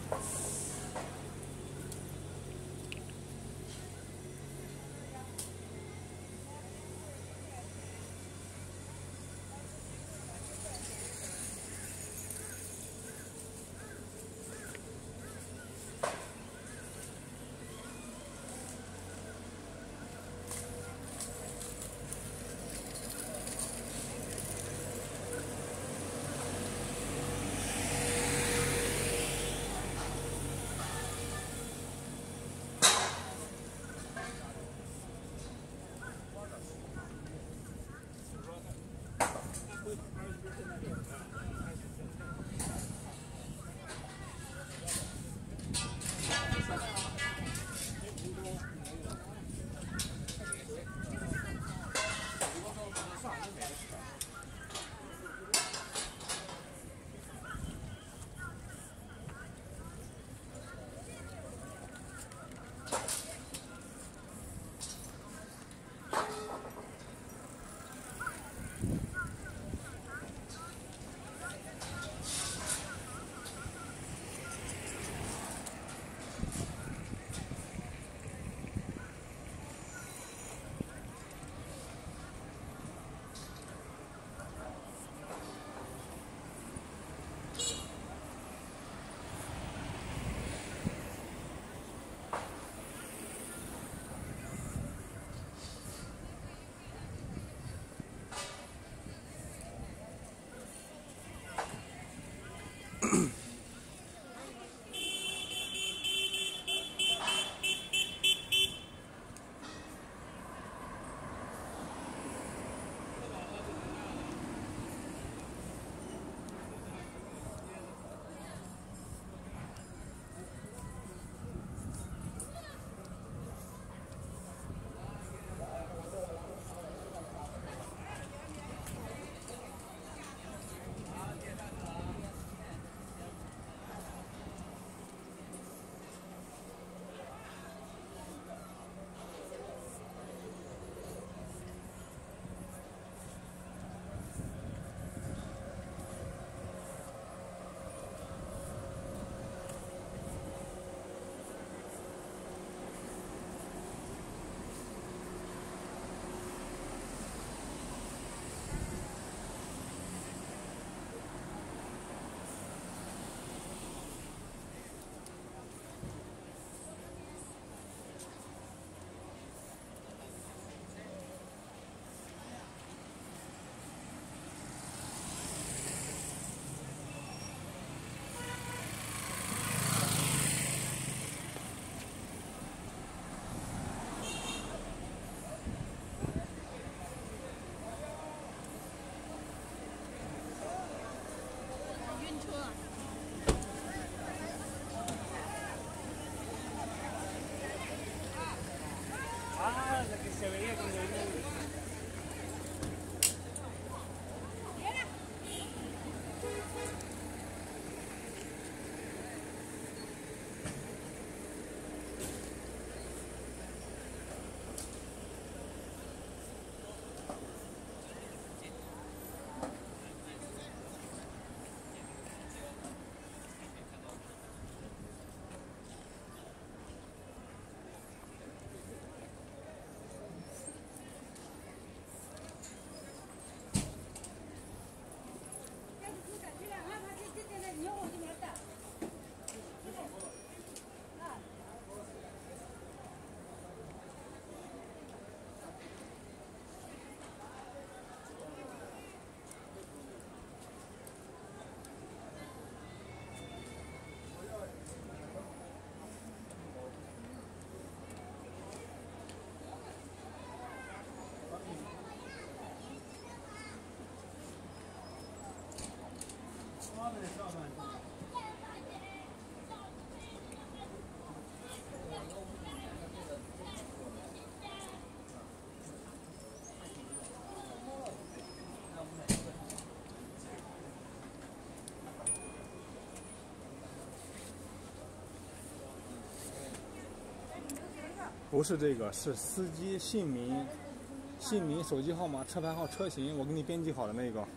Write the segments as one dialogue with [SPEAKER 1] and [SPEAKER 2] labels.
[SPEAKER 1] 不是这个，是司机姓名、手机号码、车牌号、车型，我给你编辑好的那个。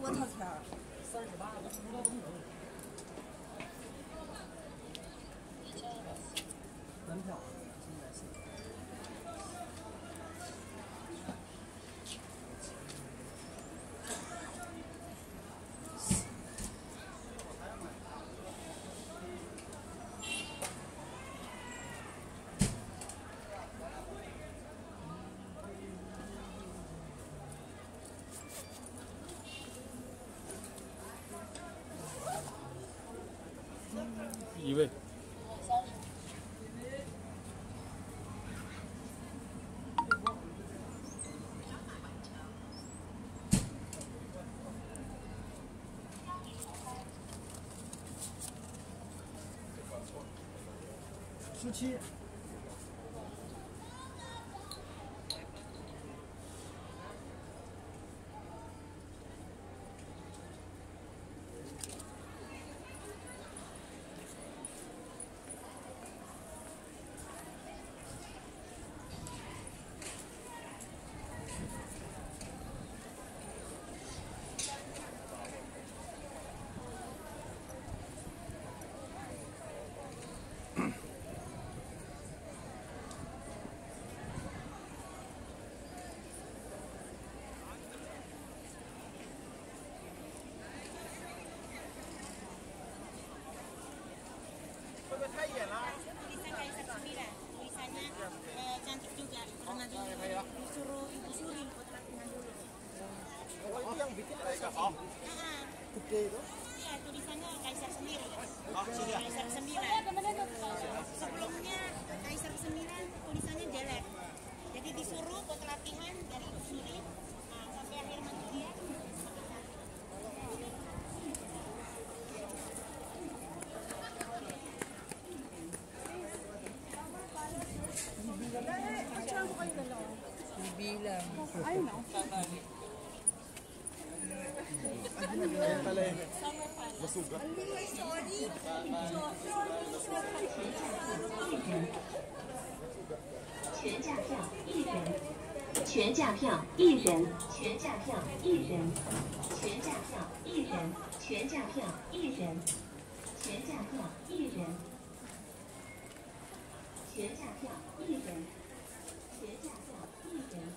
[SPEAKER 2] 多少钱
[SPEAKER 3] ？38。门票。
[SPEAKER 1] 一位。
[SPEAKER 3] 17。
[SPEAKER 2] 太野了。Tulisan Kaisar 9. Tulisannya cantik juga. Pernah disuruh ibu suri buat latihan dulu.
[SPEAKER 3] Oh, itu yang bikin Kaisar sendiri. Gede itu?
[SPEAKER 2] Iya, tulisannya Kaisar 9. Kaisar 9. Sebelumnya Kaisar 9 tulisannya jelek. Jadi disuruh buat latihan dari ibu suri. Nah, sampai akhir menjadi
[SPEAKER 4] bilang.
[SPEAKER 2] Ayun o.
[SPEAKER 3] Masuga.
[SPEAKER 5] 全价票1人，全价票1人，全价票1人，全价票1人，全价票1人，全价票1人，全价票1人，全价票1人。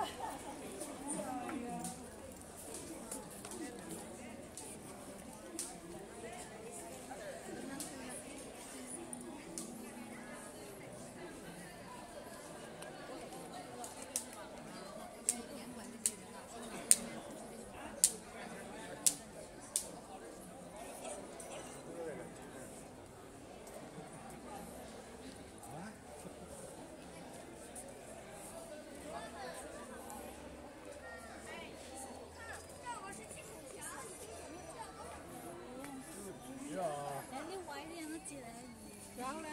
[SPEAKER 2] 然后呢？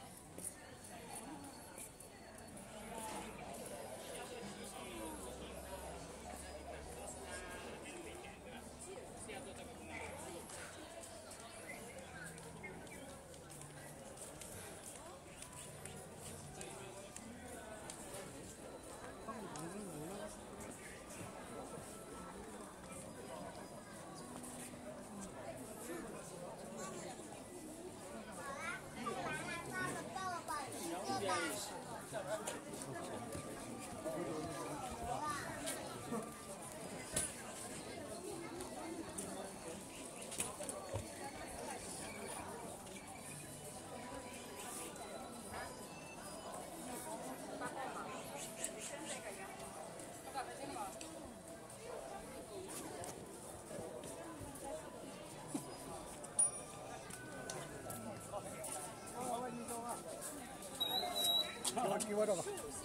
[SPEAKER 3] 给我这个。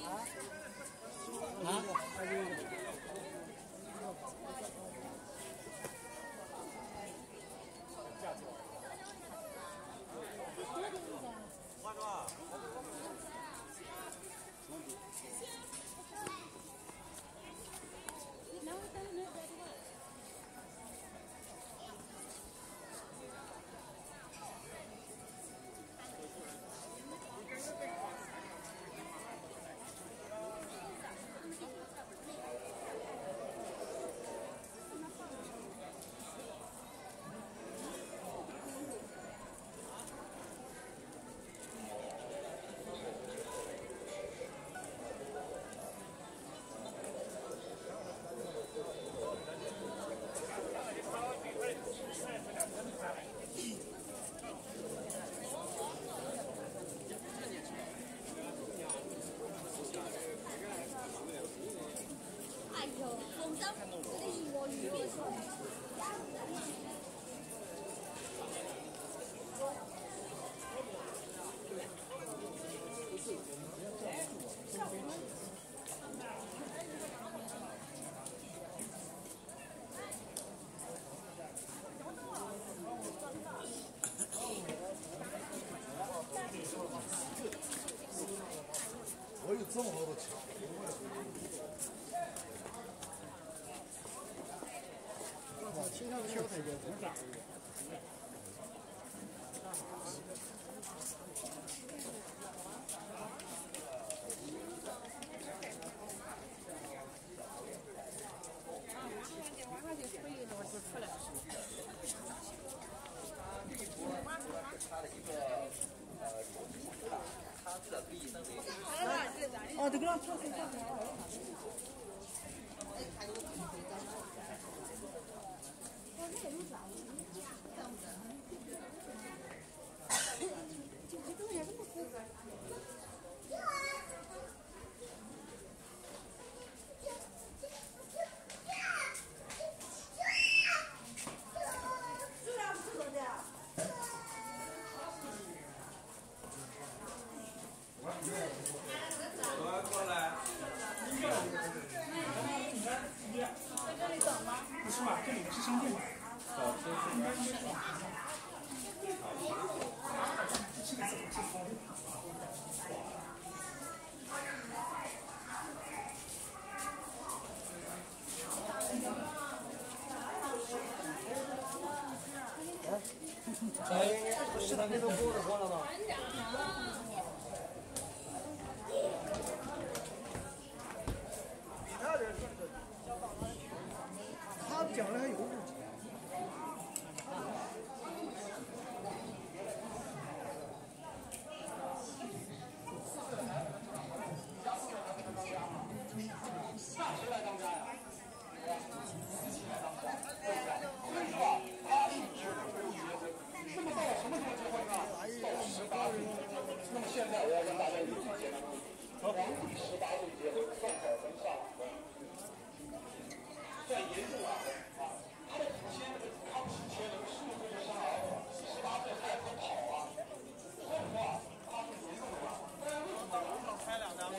[SPEAKER 3] 啊？ 这么多的墙。哇，青上的小台阶真大。哦，这个让跳水跳来了。
[SPEAKER 4] 不是吧？这里是商店吧？
[SPEAKER 3] 食堂里头锅都关了吗？他讲的还有误解。
[SPEAKER 6] 那么现在我要跟大家一起介绍皇帝18岁结婚，上海文上在沿路他的祖先康熙乾隆15岁就生儿子，18岁开始跑所以说他是沿路
[SPEAKER 3] 拍两张。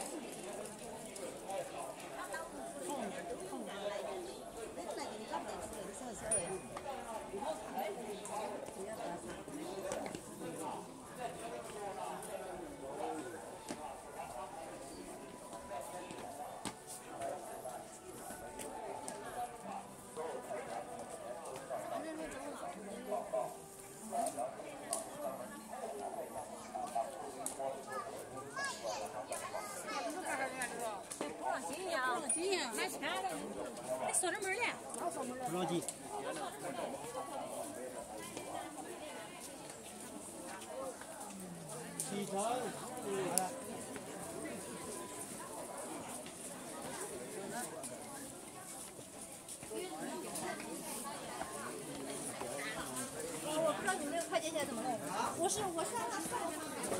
[SPEAKER 2] 锁着门嘞，
[SPEAKER 3] 不着急。起床。
[SPEAKER 7] 我不知道你们那个快捷键怎么弄。我是让他算。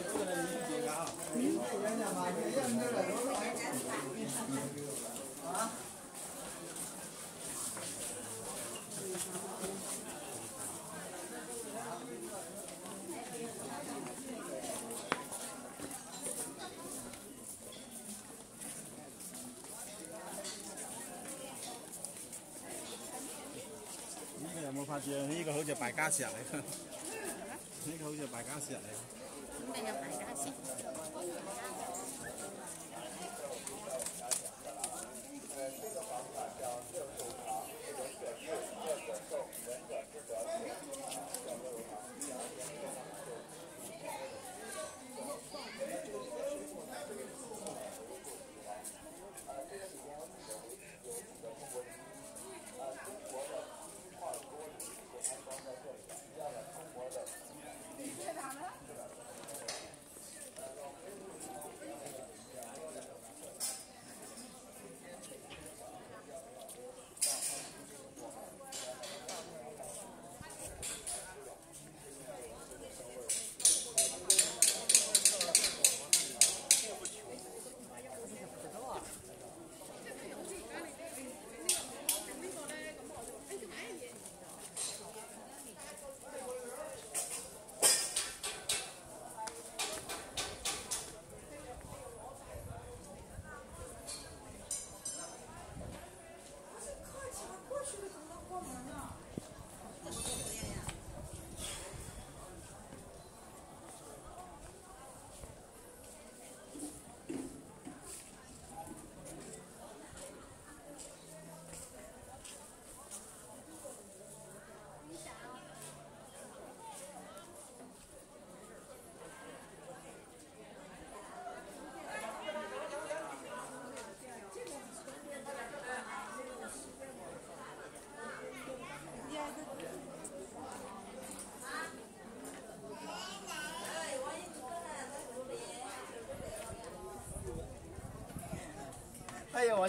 [SPEAKER 3] 呢個有冇發現？呢個好似敗家石嚟嘅，呢個好似敗家石嚟。
[SPEAKER 2] 那叫百家姓。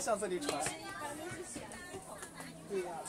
[SPEAKER 3] 向这里传。对呀。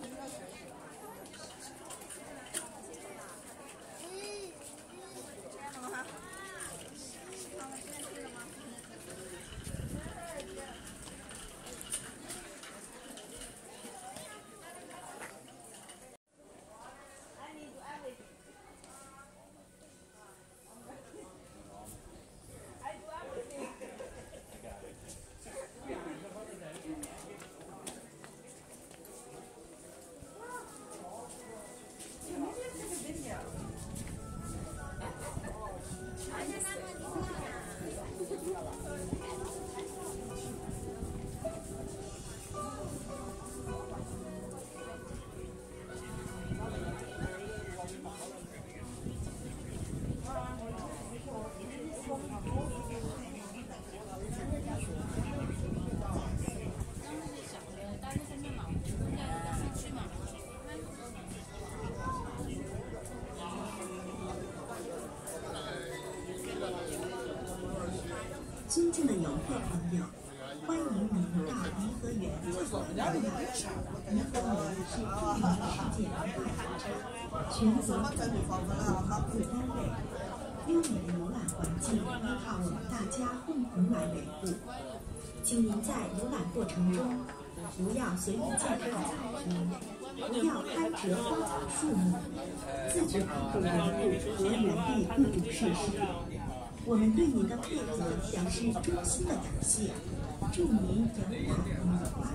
[SPEAKER 5] 尊敬的游客朋友，欢迎您到颐和园自由游览。颐和园是著名的世界文化遗产，全国统一保护单位。优美的游览环境依靠我们大家共同来维护。请您在游览过程中，不要随意践踏草坪，不要拍折花草树木，自觉保护文物和园地各种设施。我们对您的配合表示衷心的感谢，祝您游览愉快。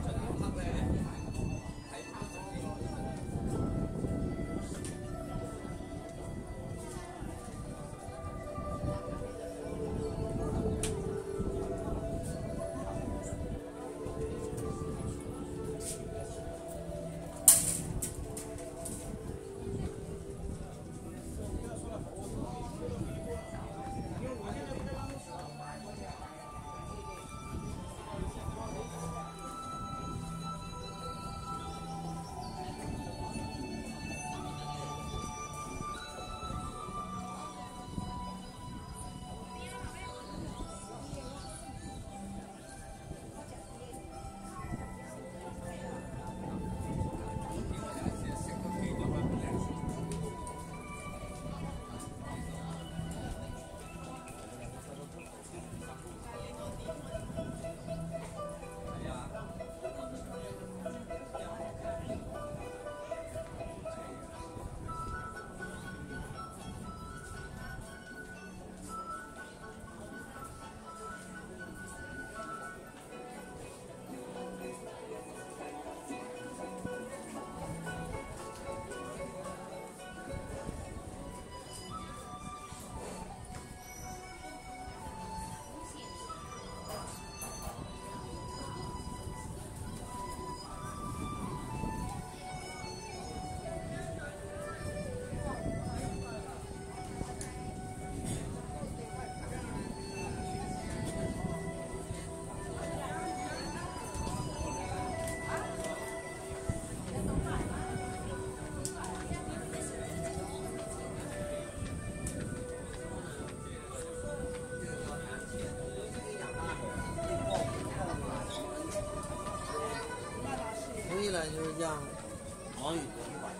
[SPEAKER 8] 就是这样，王宇。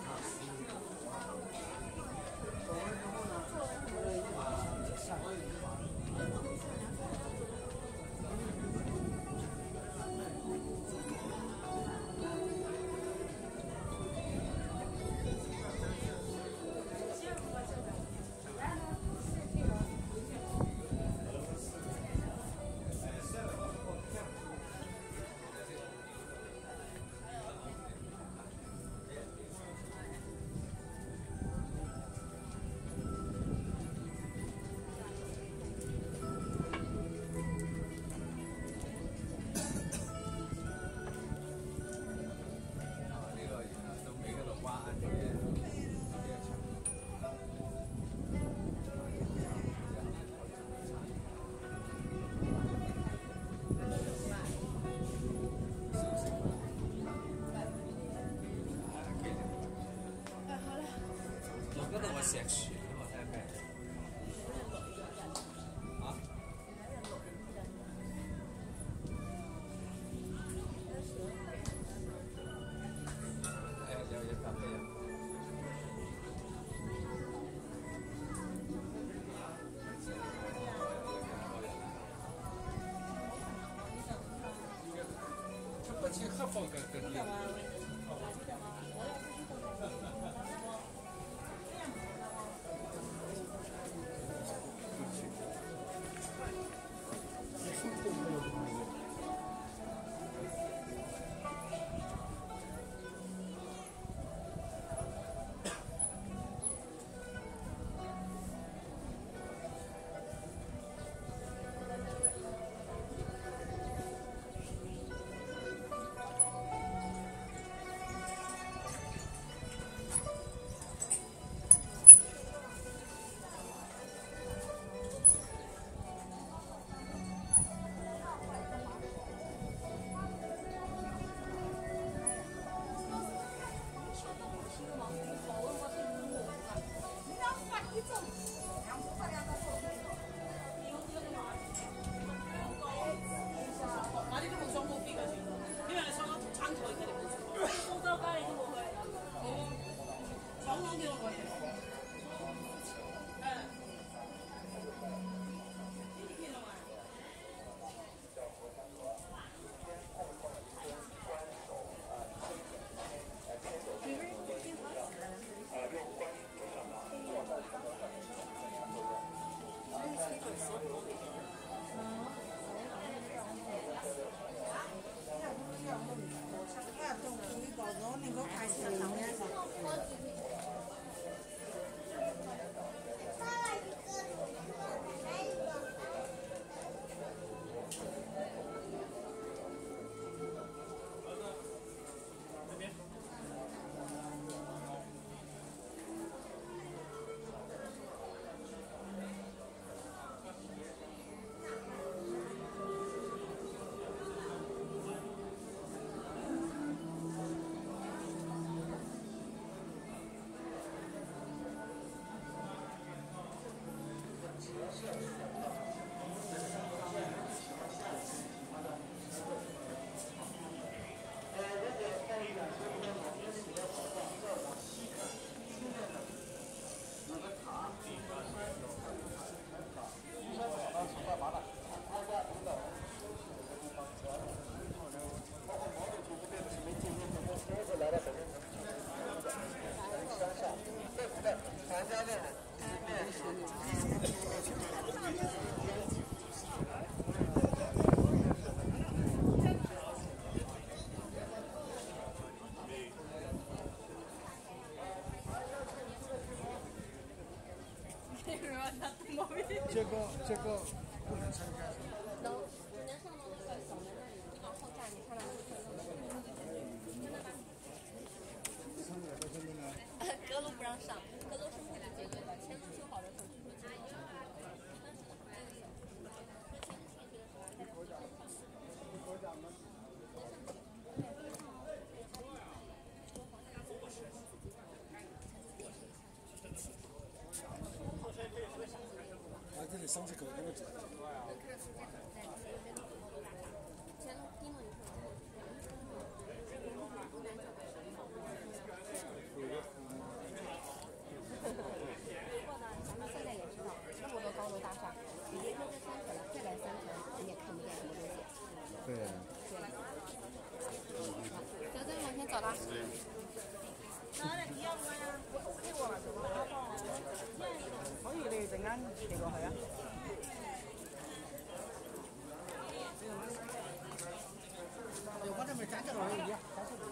[SPEAKER 3] 先吃，我再买。啊？
[SPEAKER 1] 这个不能参加。
[SPEAKER 7] 能，你能上到那个小门那里，你往后站，你看到真的吗？阁楼不让上，阁楼是不给结对的，前门修好的时候去说结对。
[SPEAKER 1] 这里上去狗那个。
[SPEAKER 7] 走了。
[SPEAKER 9] 可以，你陣間企過去啊。我嗰陣咪揸出落去而家，揸出嚟。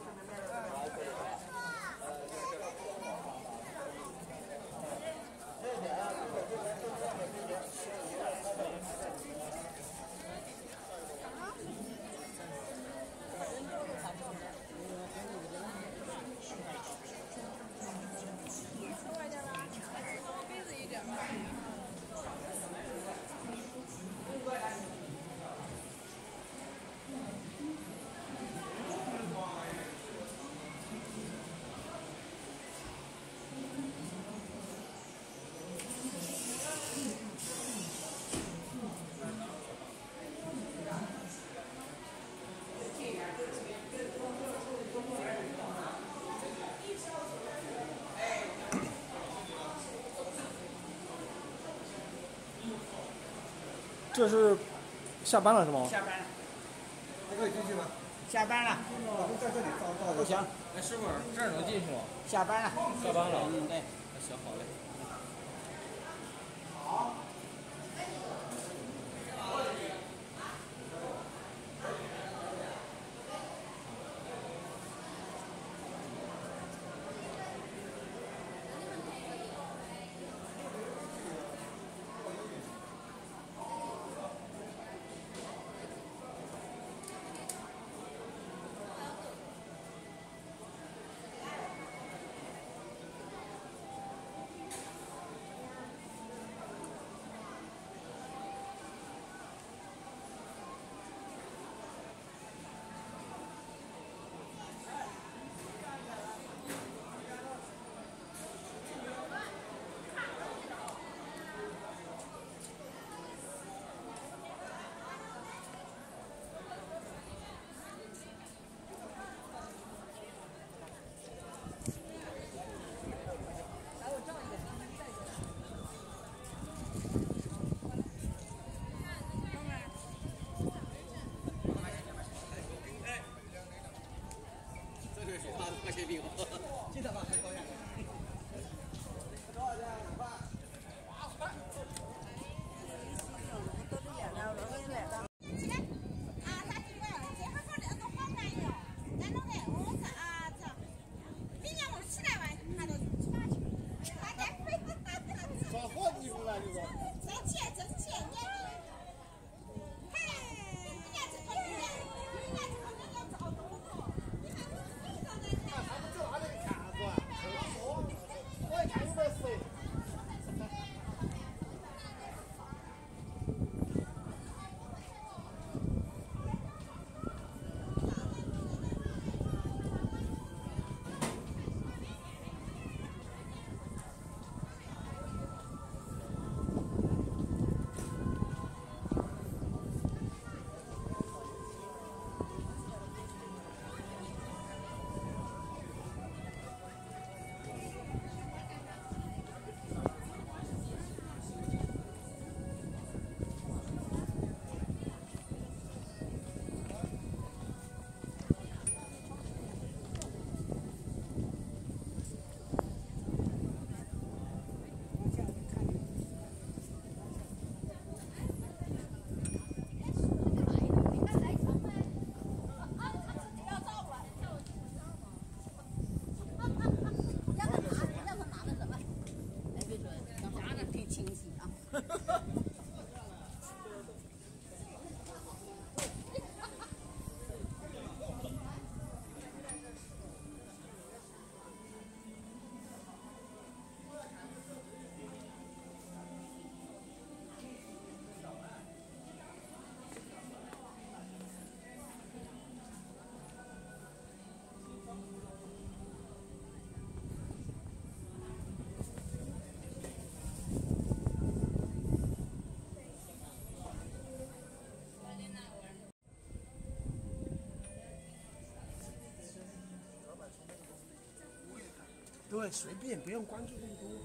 [SPEAKER 1] 这是下班了是吗？
[SPEAKER 9] 下班了，可以进去吗？ 下班了，在这里照不行。
[SPEAKER 8] 哎，师傅，这儿能进去吗？
[SPEAKER 9] 下班了。
[SPEAKER 8] 下班了。
[SPEAKER 9] 嗯，对。
[SPEAKER 8] 行，好嘞。
[SPEAKER 9] 记得吧，高远。多少钱？2块。耍货地方了，你说？
[SPEAKER 2] 真钱，真钱，你。嘿，人家这个人家找多少？你看我非常的看。
[SPEAKER 6] 他们走哪里看是吧？我一看有点熟。
[SPEAKER 9] 对，随便，不用关注那么多。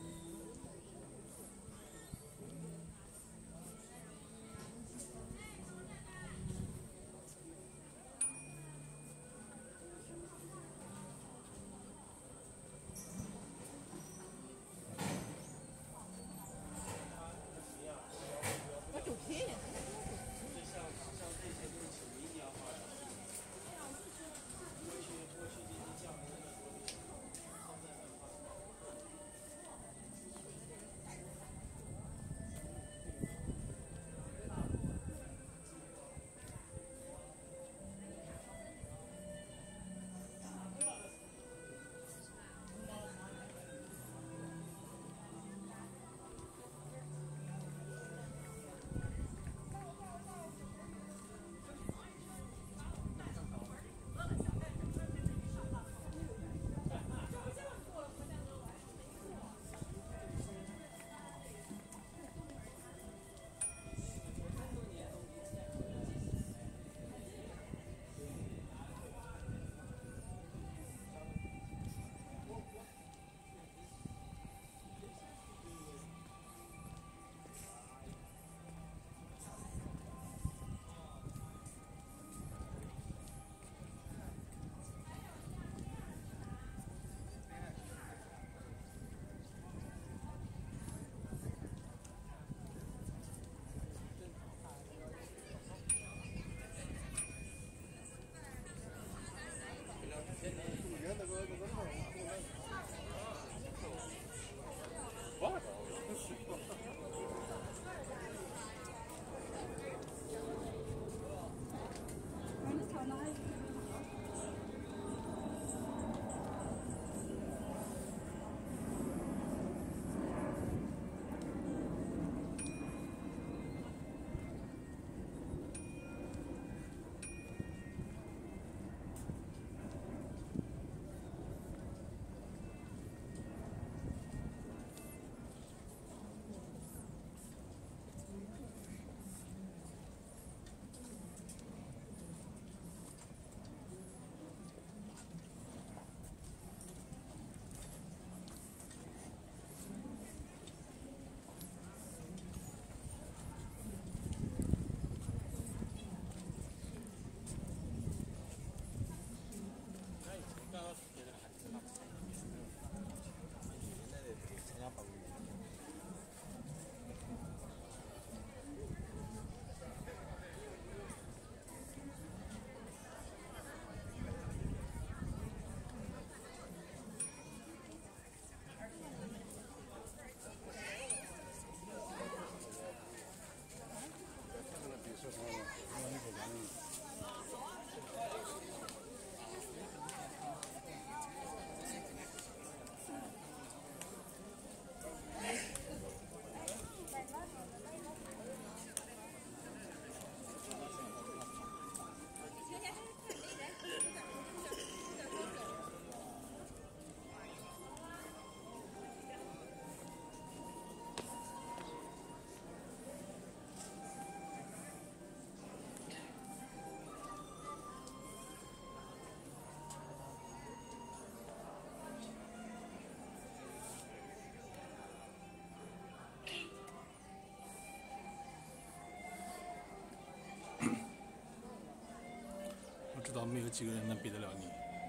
[SPEAKER 1] 道没有几个人能比得了你。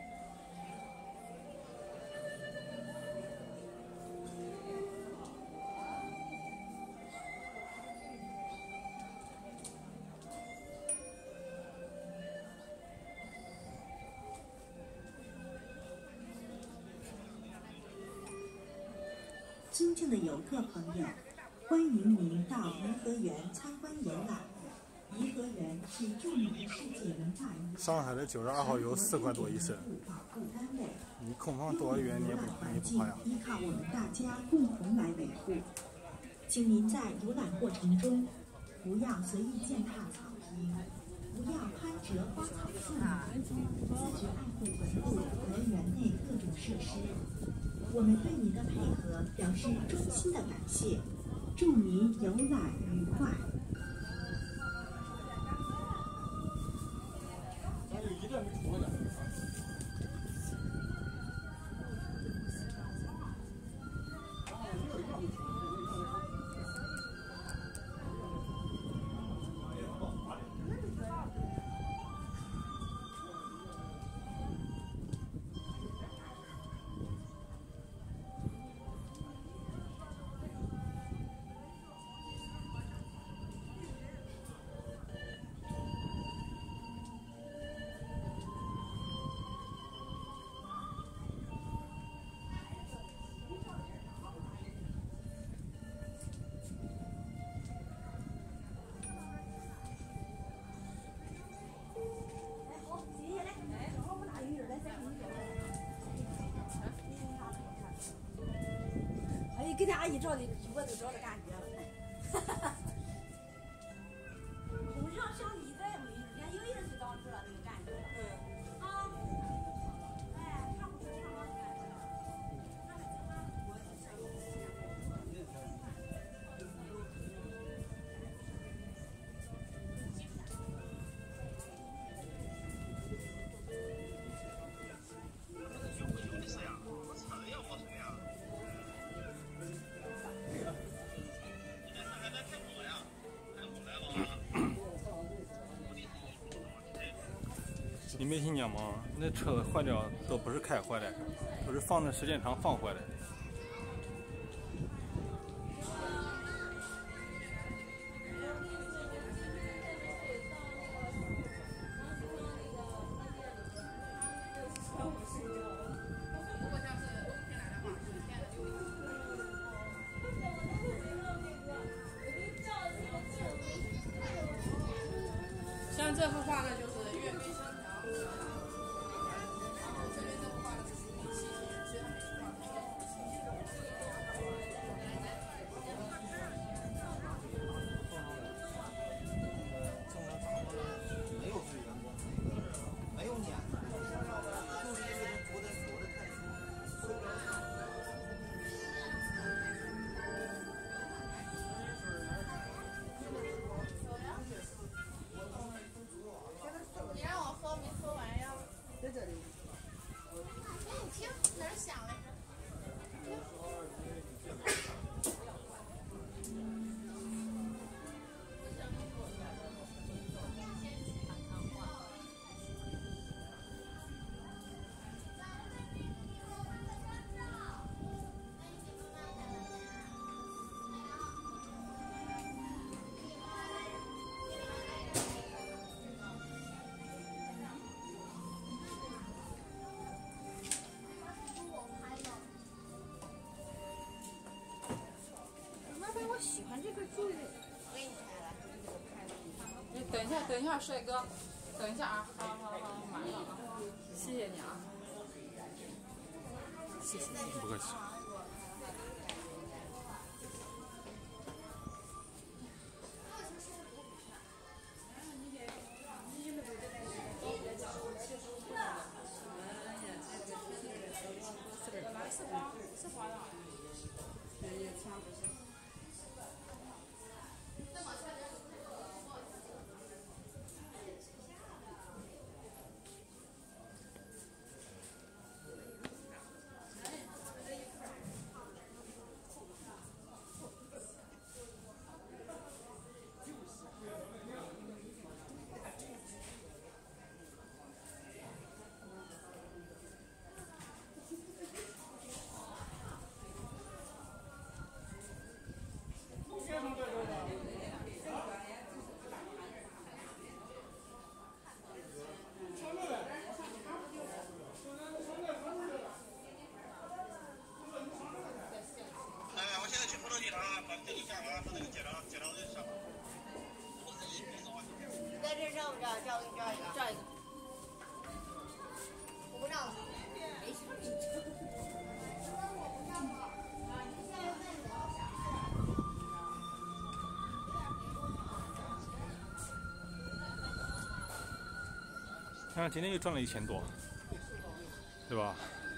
[SPEAKER 10] 尊敬的游客朋友，欢迎您到颐和园参观游览。颐和园是著名的世界文化遗产。
[SPEAKER 1] 上海的92号游4块多一升，你空房多少元你也不花呀？
[SPEAKER 10] 依靠我们大家共同来维护。请您在游览过程中，不要随意践踏草坪，不要攀折花草树木，自觉爱护本路和园内各种设施。我们对您的配合表示衷心的感谢，祝您游览愉快。
[SPEAKER 11] 给他阿姨照的，我都照着感觉了。红上像你这没，人家有也是照出了那个感觉了。啊，哎，差不多差不多感觉了。
[SPEAKER 1] 你没听讲吗？那车坏掉都不是开坏的，都是放的时间长放坏的。
[SPEAKER 7] 像这幅画呢，就是阅兵生条，然后这边这幅画呢是属于细节，所以它每幅画都有细节。
[SPEAKER 8] 没有资源光，没有撵的，就是因为它着的太粗，受不了手。
[SPEAKER 7] 你让我喝没喝完呀？
[SPEAKER 9] 在这里。
[SPEAKER 7] 哎，你听哪儿响来着？
[SPEAKER 11] 我喜欢这个剧。
[SPEAKER 2] 我给你开了。
[SPEAKER 7] 你等一下，帅哥，等一下啊，好，马上啊，谢谢你啊，谢谢，
[SPEAKER 1] 不客气。
[SPEAKER 7] 是花的。
[SPEAKER 2] 在这照不照？照一个。照一个。我不照。没事。
[SPEAKER 1] 看今天又赚了1000多，对吧？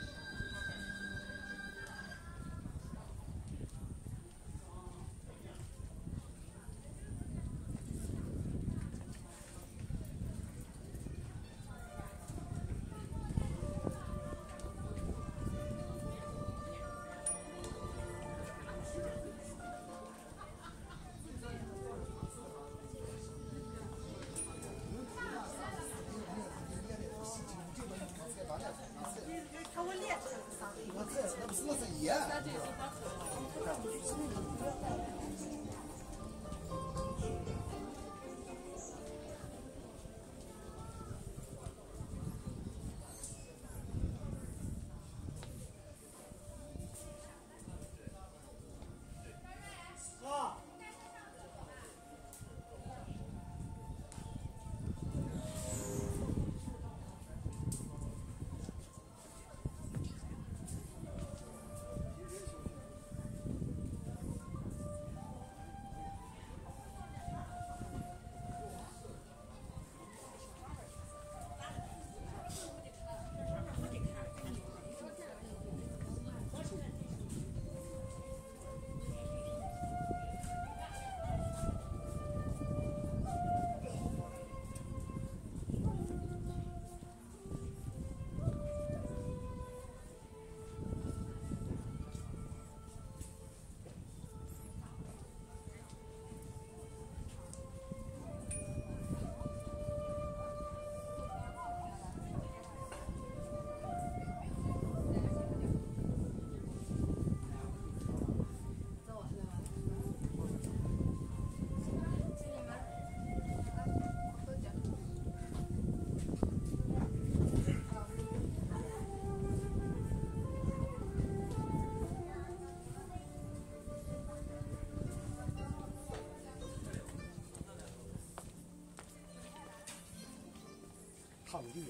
[SPEAKER 9] 场地。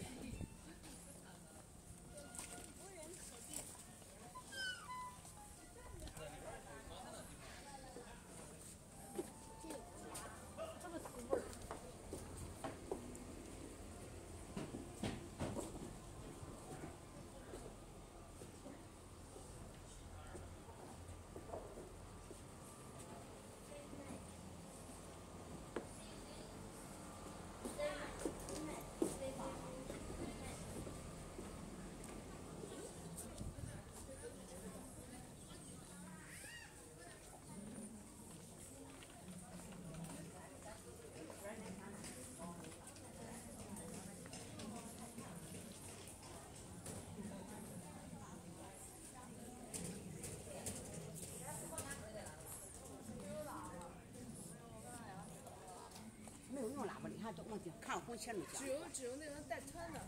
[SPEAKER 12] 没有用喇叭的，看怎么听，看红前面讲。
[SPEAKER 7] 只有那个带穿的。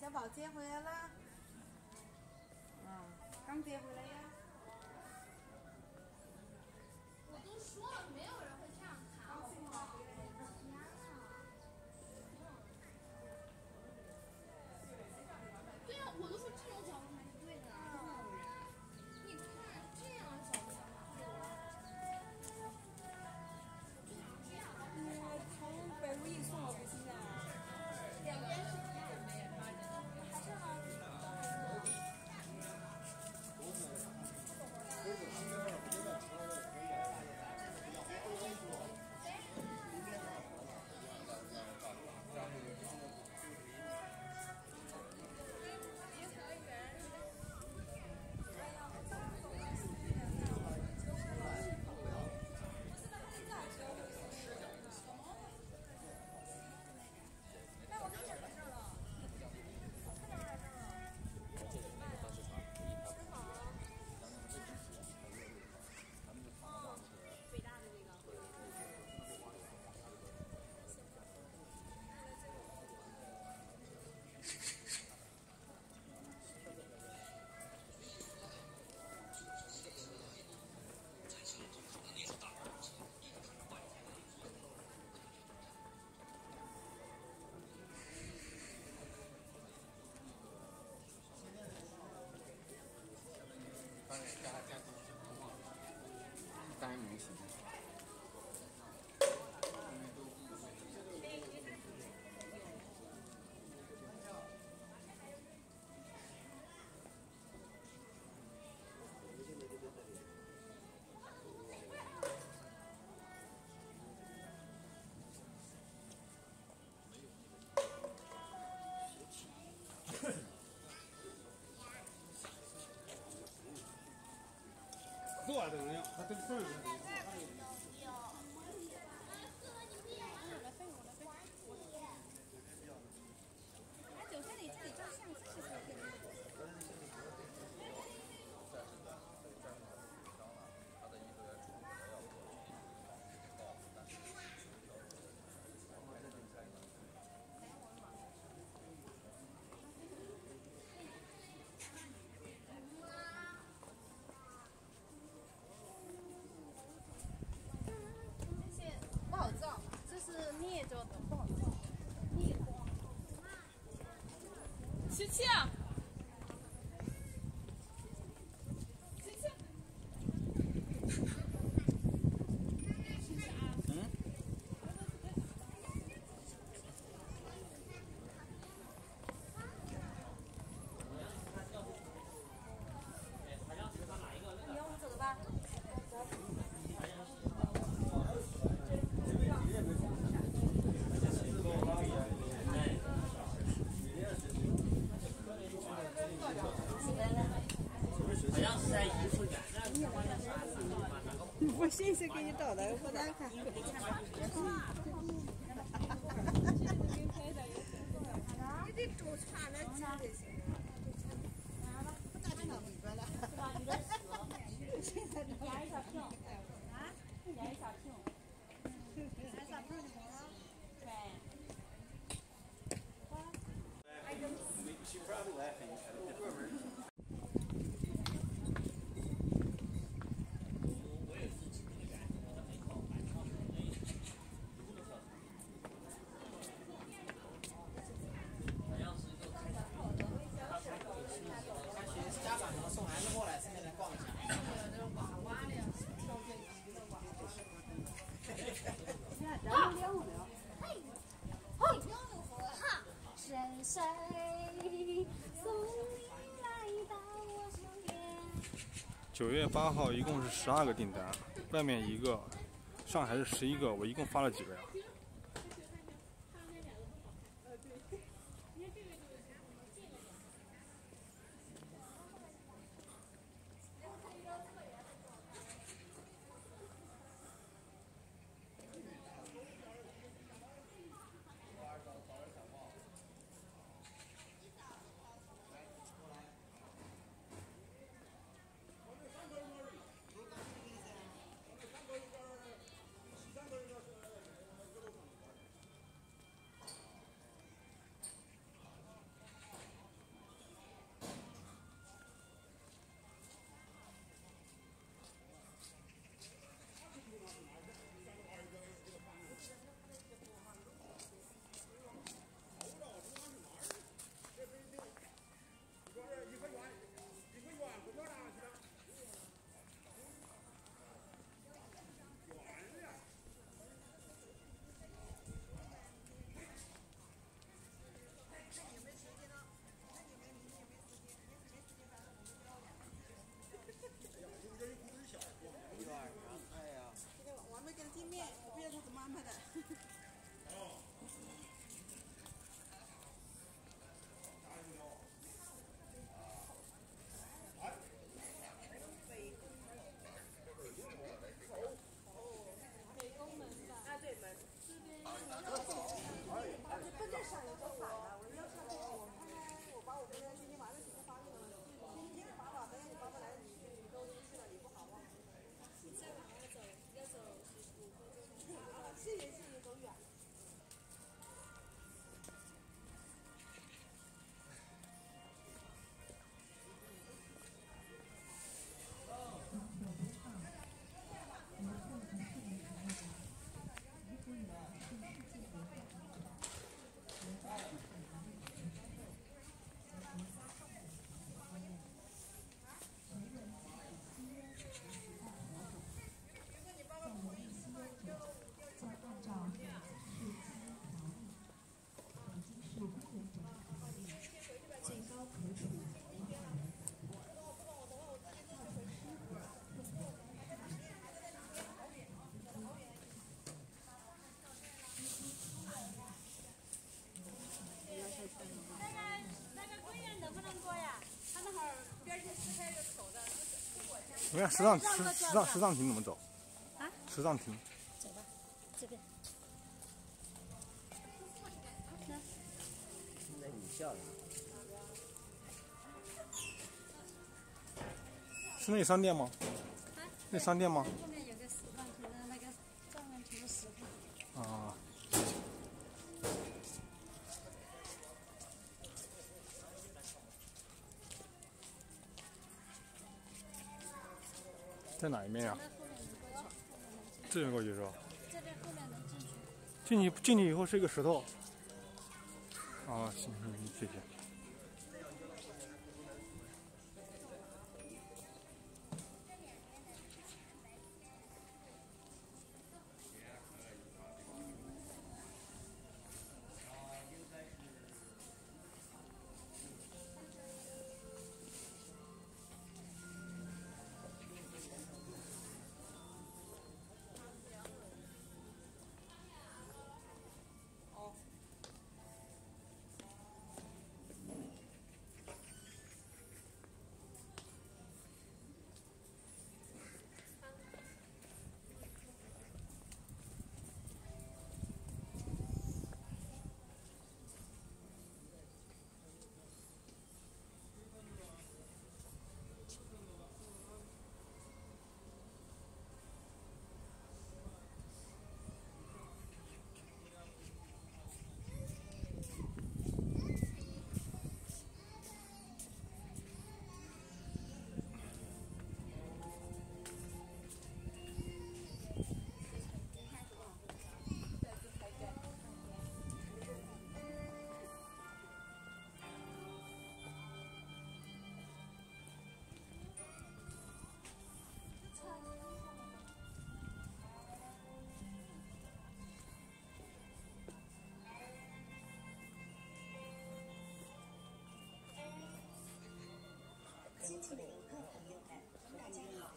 [SPEAKER 12] 小宝接回来啦。刚接回来呀。
[SPEAKER 7] 我都说了，没有人会这样卡，好不好？对呀，我都说这种角度才是对的。你看这样的角度才是对的。
[SPEAKER 12] 从北路一送我不现在。
[SPEAKER 7] 两边是不是没人发现？还是吗？
[SPEAKER 3] 单模型。
[SPEAKER 1] 多少能量？它这个份儿。
[SPEAKER 7] 不好照，这是灭着的，不好照。灭光。琪琪，琪琪。
[SPEAKER 11] 你要我们走的吧？
[SPEAKER 13] 好像是在艺术院那
[SPEAKER 12] 我寻思给你找的，不难看。你得周全了，真的是。不咋听到里边了。
[SPEAKER 11] 是吧？你的压一下屏。啊？压一下屏。
[SPEAKER 12] 压一下屏就好了。
[SPEAKER 11] 对。
[SPEAKER 3] She probably laughing at it.
[SPEAKER 8] 家长能送孩子过来，顺便来逛一下。
[SPEAKER 11] 深深送你来到我身边。
[SPEAKER 1] 9月8号一共是12个订单，外面1个，上海是11个，我一共发了几个呀？ 我看石藏亭怎么走？
[SPEAKER 2] 啊？
[SPEAKER 1] 石藏亭。
[SPEAKER 2] 走吧，这边。
[SPEAKER 13] 那你笑了。
[SPEAKER 1] 是那商店吗？
[SPEAKER 2] 啊？
[SPEAKER 1] 那商店吗？
[SPEAKER 2] 后面有个石藏亭的那个专门图石头。
[SPEAKER 1] 啊。在哪一面呀？这边过去是吧？
[SPEAKER 2] 这边后面能进去。
[SPEAKER 1] 进去以后是一个石头。啊，行，谢谢。
[SPEAKER 10] 亲戚们、各朋友们，大家好。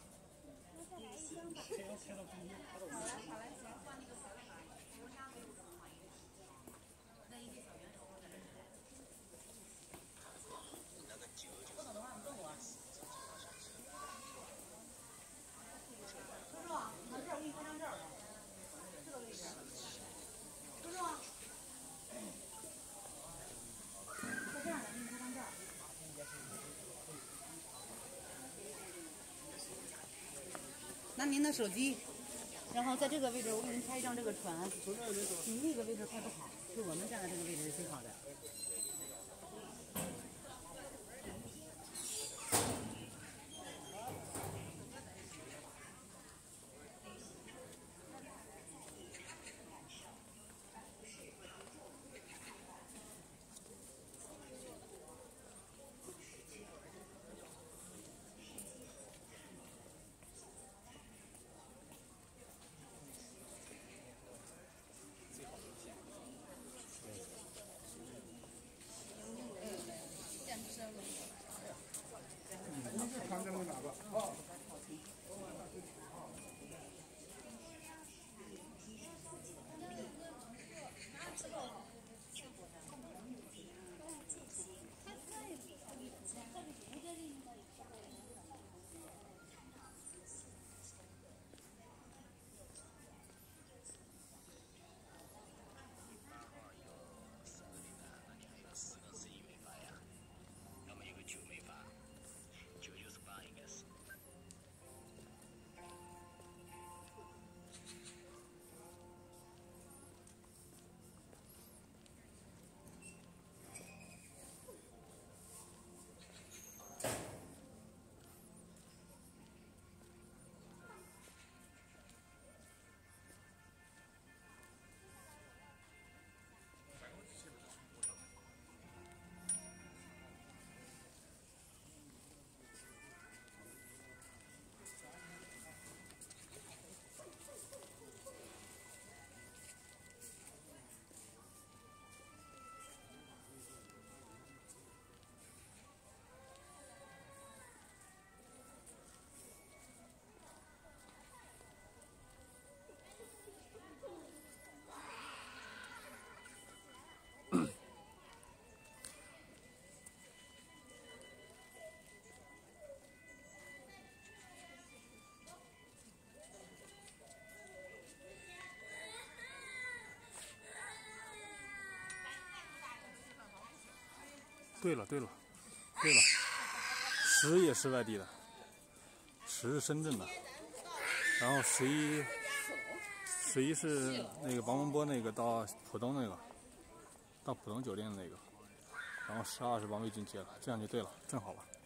[SPEAKER 9] 拿您的手机，然后在这个位置，我给您拍一张这个船。你那个位置拍不好，就我们站的这个位置是最好的。
[SPEAKER 1] 对了，10也是外地的，10是深圳的，然后11是那个王文波那个到浦东那个，到浦东酒店的那个，然后12是王卫军接的，这样就对了，正好了。